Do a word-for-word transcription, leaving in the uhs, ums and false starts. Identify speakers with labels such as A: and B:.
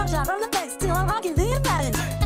A: shot from the back, still I'm rocking the imbalance.